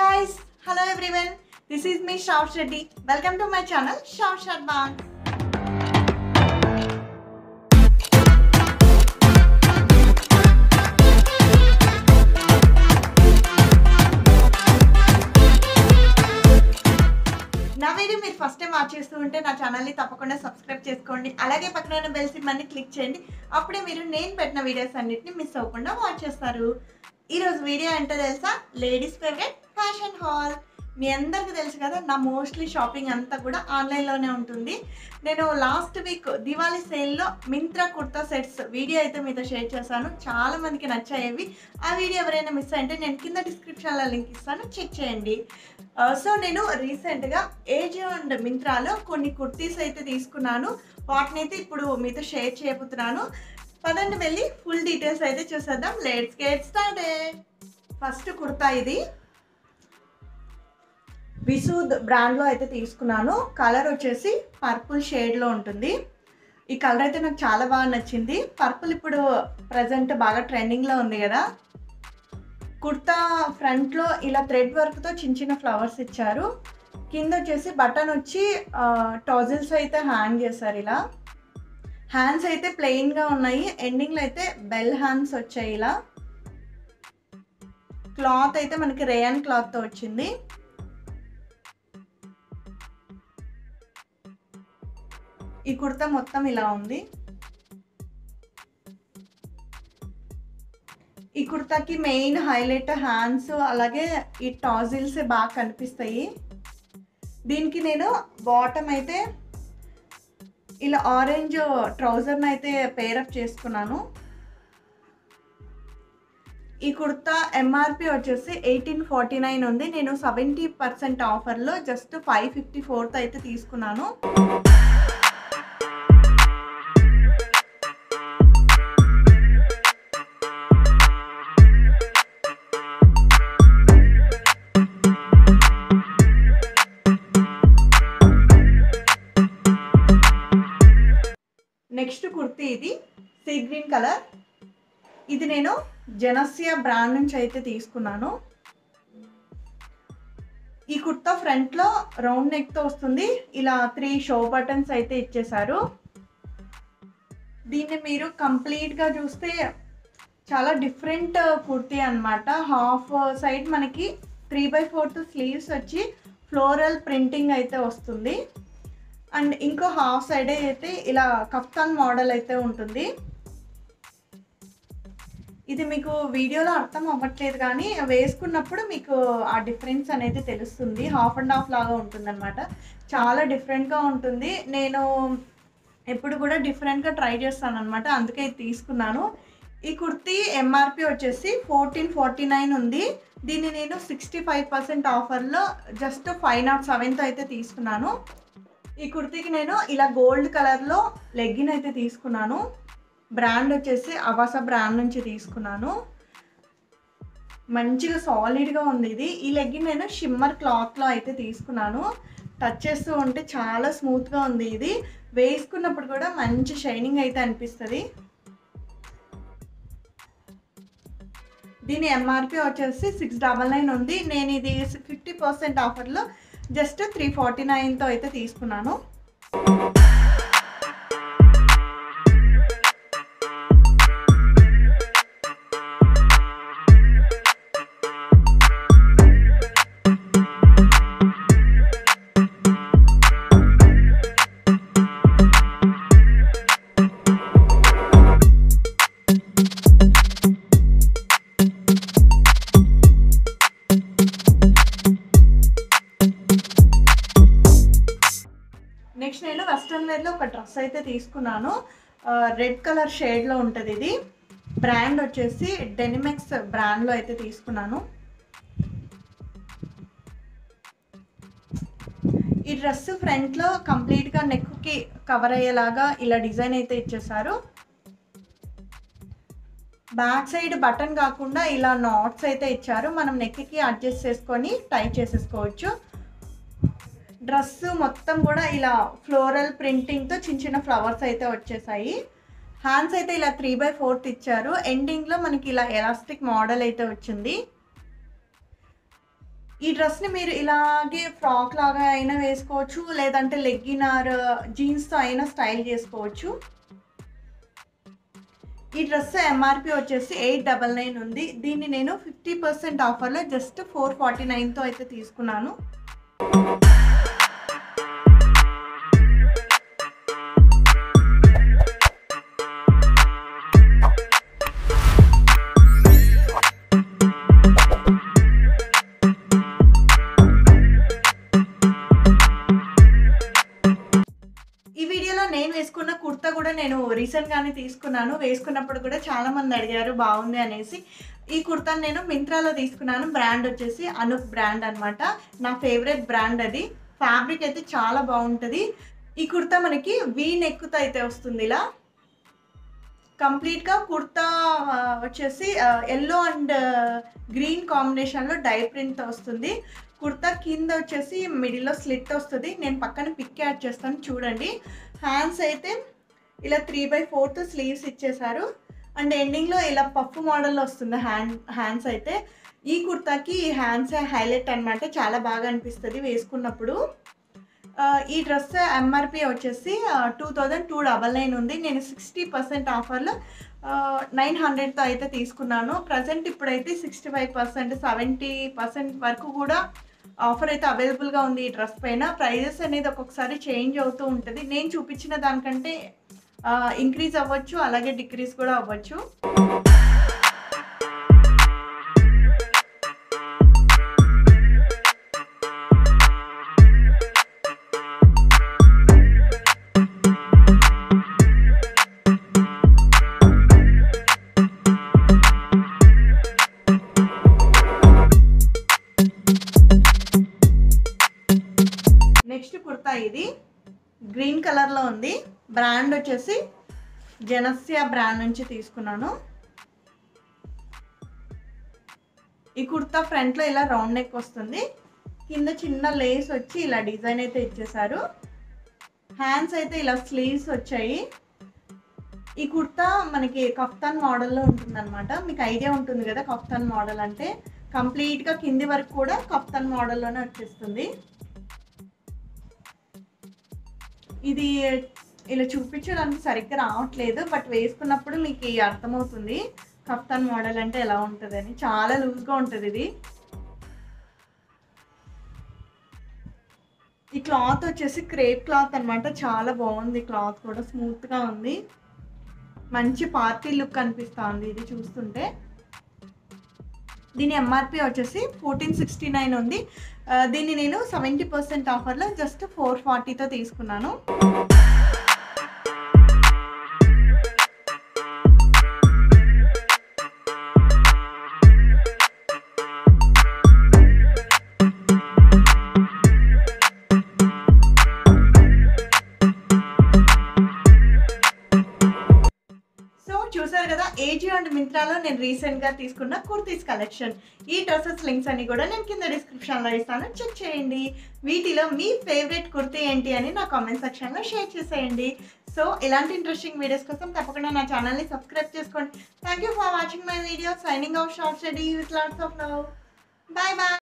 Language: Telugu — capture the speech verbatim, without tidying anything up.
guys, hello everyone. This is me Sravs Reddy. Welcome to my channel sravs chatbox. నా వీడియో మీరు ఫస్ట్ టైం వాచ్ చేస్తూ ఉంటే నా ఛానల్ని తప్పకుండా సబ్స్క్రైబ్ చేసుకోండి. అలాగే పక్కన ఉన్న బెల్ సింబల్ని క్లిక్ చేయండి. అప్పుడే మీరు నేను పెట్టిన వీడియోస్ అన్నిటిని మిస్ అవ్వకుండా వాచ్ చేస్తారు. ఈరోజు వీడియో అంటే తెలుసా, లేడీస్ ఫేవరెట్ ఫ్యాషన్ హాల్. మీ అందరికీ తెలుసు కదా, నా మోస్ట్లీ షాపింగ్ అంతా కూడా ఆన్లైన్లోనే ఉంటుంది. నేను లాస్ట్ వీక్ దివాళీ సేల్లో మింత్రా కుర్తా సెట్స్ వీడియో అయితే మీతో షేర్ చేశాను. చాలా మందికి నచ్చాయేవి. ఆ వీడియో ఎవరైనా మిస్ అయితే నేను కింద డిస్క్రిప్షన్లో లింక్ ఇస్తాను, చెక్ చేయండి. సో నేను రీసెంట్గా ఏజియో అండ్ మింత్రాలో కొన్ని కుర్తీస్ అయితే తీసుకున్నాను. వాటిని అయితే ఇప్పుడు మీతో షేర్ చేయబోతున్నాను. పదండి వెళ్ళి ఫుల్ డీటెయిల్స్ అయితే చూసేద్దాం. Let's get started. First kurta ఇది విసూద్ బ్రాండ్లో అయితే తీసుకున్నాను. కలర్ వచ్చేసి పర్పుల్ షేడ్లో ఉంటుంది. ఈ కలర్ అయితే నాకు చాలా బాగా నచ్చింది. పర్పుల్ ఇప్పుడు ప్రజెంట్ బాగా ట్రెండింగ్లో ఉంది కదా. కుర్తా ఫ్రంట్లో ఇలా థ్రెడ్ వర్క్తో చిన్న చిన్న ఫ్లవర్స్ ఇచ్చారు. కింద వచ్చేసి బటన్ వచ్చి టాజిల్స్ అయితే హ్యాంగ్ చేశారు. ఇలా హ్యాండ్స్ అయితే ప్లెయిన్గా ఉన్నాయి. ఎండింగ్లో అయితే బెల్ హ్యాండ్స్ వచ్చాయి. ఇలా క్లాత్ అయితే మనకి రేయన్ క్లాత్తో వచ్చింది. ఈ కుర్తా మొత్తం ఇలా ఉంది. ఈ కుర్తాకి మెయిన్ హైలైట్ హ్యాండ్స్, అలాగే ఈ టాజిల్స్ బాగా కనిపిస్తాయి. దీనికి నేను బాటమ్ అయితే ఇలా ఆరెంజ్ ట్రౌజర్ని అయితే పేరప్ చేసుకున్నాను. ఈ కుర్తా ఎంఆర్పి వచ్చేసి ఎయిటీన్ ఫార్టీ నైన్ ఉంది. నేను సెవెంటీ పర్సెంట్ ఆఫర్లో జస్ట్ ఫైవ్ ఫిఫ్టీ ఫోర్త్ అయితే తీసుకున్నాను. నెక్స్ట్ కుర్తీ ఇది సీ గ్రీన్ కలర్. ఇది నేను జనస్య బ్రాండ్ నుంచి అయితే తీసుకున్నాను. ఈ కుర్తా ఫ్రంట్లో రౌండ్ నెక్తో వస్తుంది. ఇలా త్రీ షో బటన్స్ అయితే ఇచ్చేసారు. దీన్ని మీరు కంప్లీట్గా చూస్తే చాలా డిఫరెంట్ కుర్తీ అనమాట. హాఫ్ సైడ్ మనకి త్రీ బై ఫోర్త్ స్లీవ్స్ వచ్చి ఫ్లోరల్ ప్రింటింగ్ అయితే వస్తుంది. అండ్ ఇంకో హాఫ్ సైడ్ అయితే ఇలా కఫ్తాన్ మోడల్ అయితే ఉంటుంది. ఇది మీకు వీడియోలో అర్థం అవ్వట్లేదు, కానీ వేసుకున్నప్పుడు మీకు ఆ డిఫరెన్స్ అనేది తెలుస్తుంది. హాఫ్ అండ్ హాఫ్ లాగా ఉంటుంది అనమాట. చాలా డిఫరెంట్గా ఉంటుంది. నేను ఎప్పుడు కూడా డిఫరెంట్గా ట్రై చేస్తాను అనమాట, అందుకే ఇది తీసుకున్నాను. ఈ కుర్తీ ఎంఆర్పి వచ్చేసి ఫోర్టీన్ ఫార్టీ నైన్ ఉంది. దీన్ని నేను సిక్స్టీ ఫైవ్ పర్సెంట్ ఆఫర్లో జస్ట్ ఫైవ్ నాట్ సెవెన్తో అయితే తీసుకున్నాను. ఈ కుర్తీకి నేను ఇలా గోల్డ్ కలర్లో లెగ్గిన్ అయితే తీసుకున్నాను. బ్రాండ్ వచ్చేసి అవాసా బ్రాండ్ నుంచి తీసుకున్నాను. మంచిగా సాలిడ్గా ఉంది ఇది. ఈ లెగ్గిన్ నేను షిమ్మర్ క్లాత్లో అయితే తీసుకున్నాను. టచ్ చేస్తూ ఉంటే చాలా స్మూత్గా ఉంది. ఇది వేసుకున్నప్పుడు కూడా మంచి షైనింగ్ అయితే అనిపిస్తుంది. దీని ఎంఆర్పి వచ్చేసి సిక్స్ డబల్ నైన్ ఉంది. నేను ఇది ఫిఫ్టీ పర్సెంట్ ఆఫర్లో జస్ట్ త్రీ ఫార్టీ నైన్తో అయితే తీసుకున్నాను. నెక్స్ట్ నేను వెస్ట్రన్ వేర్లో ఒక డ్రెస్ అయితే తీసుకున్నాను. రెడ్ కలర్ షేడ్లో ఉంటుంది. ఇది బ్రాండ్ వచ్చేసి డెనిమెక్స్ బ్రాండ్లో అయితే తీసుకున్నాను. ఈ డ్రెస్ ఫ్రంట్లో కంప్లీట్గా నెక్కి కవర్ అయ్యేలాగా ఇలా డిజైన్ అయితే ఇచ్చేసారు. బ్యాక్ సైడ్ బటన్ కాకుండా ఇలా నాట్స్ అయితే ఇచ్చారు. మనం నెక్కి అడ్జస్ట్ చేసుకొని టై చేసేసుకోవచ్చు. డ్రెస్ మొత్తం కూడా ఇలా ఫ్లోరల్ ప్రింటింగ్తో చిన్న చిన్న ఫ్లవర్స్ అయితే వచ్చేసాయి. హ్యాండ్స్ అయితే ఇలా త్రీ బై ఫోర్త్ ఇచ్చారు. ఎండింగ్లో మనకి ఇలా ఎలాస్టిక్ మోడల్ అయితే వచ్చింది. ఈ డ్రెస్ని మీరు ఇలాగే ఫ్రాక్ లాగా అయినా వేసుకోవచ్చు, లేదంటే లెగ్గిన్ ఆర్ జీన్స్తో అయినా స్టైల్ చేసుకోవచ్చు. ఈ డ్రెస్ ఎంఆర్పి వచ్చేసి ఎయిట్ డబల్ నైన్ ఉంది. దీన్ని నేను ఫిఫ్టీ పర్సెంట్ ఆఫర్లో జస్ట్ ఫోర్ ఫార్టీ నైన్తో అయితే తీసుకున్నాను. నేను వేసుకున్న కుర్తా కూడా నేను రీసెంట్గానే తీసుకున్నాను. వేసుకున్నప్పుడు కూడా చాలామంది అడిగారు బాగుంది అనేసి. ఈ కుర్తాను నేను మింత్రాలో తీసుకున్నాను. బ్రాండ్ వచ్చేసి అనూప్ బ్రాండ్ అనమాట. నా ఫేవరెట్ బ్రాండ్ అది. ఫ్యాబ్రిక్ అయితే చాలా బాగుంటుంది. ఈ కుర్తా మనకి వీ నెక్తో అయితే వస్తుంది. ఇలా కంప్లీట్గా కుర్తా వచ్చేసి ఎల్లో అండ్ గ్రీన్ కాంబినేషన్లో డై ప్రింట్తో వస్తుంది. కుర్తా కింద వచ్చేసి మిడిల్లో స్లిట్ వస్తుంది. నేను పక్కన పిక్ యాడ్ చేస్తాను చూడండి. హ్యాండ్స్ అయితే ఇలా త్రీ బై ఫోర్త్ స్లీవ్స్ ఇచ్చేసారు. అండ్ ఎండింగ్లో ఇలా పఫ్ మోడల్లో వస్తుంది హ్యాండ్ హ్యాండ్స్ అయితే. ఈ కుర్తాకి హ్యాండ్స్ హైలైట్ అనమాట. చాలా బాగా అనిపిస్తుంది వేసుకున్నప్పుడు. ఈ డ్రెస్ ఎంఆర్పి వచ్చేసి two thousand two double nine ఉంది. నేను సిక్స్టీ పర్సెంట్ ఆఫర్లో నైన్ హండ్రెడ్తో అయితే తీసుకున్నాను. ప్రజెంట్ ఇప్పుడైతే sixty five percent seventy percent వరకు కూడా ఆఫర్ అయితే అవైలబుల్గా ఉంది ఈ డ్రెస్ పైన. ప్రైజెస్ అనేది ఒక్కొక్కసారి చేంజ్ అవుతూ ఉంటుంది. నేను చూపించిన దానికంటే ఇంక్రీజ్ అవ్వచ్చు, అలాగే డిక్రీజ్ కూడా అవ్వచ్చు. నెక్స్ట్ కుర్తా ఇది గ్రీన్ కలర్లో ఉంది. బ్రాండ్ వచ్చేసి జనస్య బ్రాండ్ నుంచి తీసుకున్నాను. ఈ కుర్తా ఫ్రంట్లో ఇలా రౌండ్ నెక్ వస్తుంది. కింద చిన్న లేస్ వచ్చి ఇలా డిజైన్ అయితే ఇచ్చేసారు. హ్యాండ్స్ అయితే ఇలా స్లీవ్స్ వచ్చాయి. ఈ కుర్తా మనకి కఫ్తాన్ మోడల్లో ఉంటుంది అనమాట. మీకు ఐడియా ఉంటుంది కదా కఫ్తాన్ మోడల్ అంటే. కంప్లీట్గా కింది వరకు కూడా కఫ్తాన్ మోడల్లోనే వచ్చేస్తుంది. ఇది ఇలా చూపించడానికి సరిగ్గా రావట్లేదు, బట్ వేసుకున్నప్పుడు మీకు అర్థమవుతుంది కఫ్తాన్ మోడల్ అంటే ఎలా ఉంటుందని. చాలా లూజ్గా ఉంటుంది ఇది. ఈ క్లాత్ వచ్చేసి క్రేప్ క్లాత్ అనమాట. చాలా బాగుంది క్లాత్ కూడా, స్మూత్గా ఉంది. మంచి పార్టీ లుక్ అనిపిస్తుంది ఇది చూస్తుంటే. దీని ఎంఆర్పి వచ్చేసి ఫోర్టీన్ సిక్స్టీ నైన్ ఉంది. దీన్ని నేను సెవెంటీ పర్సెంట్ ఆఫర్లో జస్ట్ ఫోర్ ఫార్టీతో తీసుకున్నాను. చూసారు కదా ఏజియో అండ్ మింత్రాలో నేను రీసెంట్గా తీసుకున్న కుర్తీస్ కలెక్షన్. ఈ డ్రెస్సెస్ లింక్స్ అన్ని కూడా నేను కింద డిస్క్రిప్షన్లో ఇస్తాను, చెక్ చేయండి. వీటిలో మీ ఫేవరెట్ కుర్తీ ఏంటి అని నా కామెంట్ సెక్షన్లో షేర్ చేసేయండి. సో ఇలాంటి ఇంట్రెస్టింగ్ వీడియోస్ కోసం తప్పకుండా నా ఛానల్ని సబ్స్క్రైబ్ చేసుకోండి. Thank you for watching my video. Signing off short study with lots of love. Bye bye.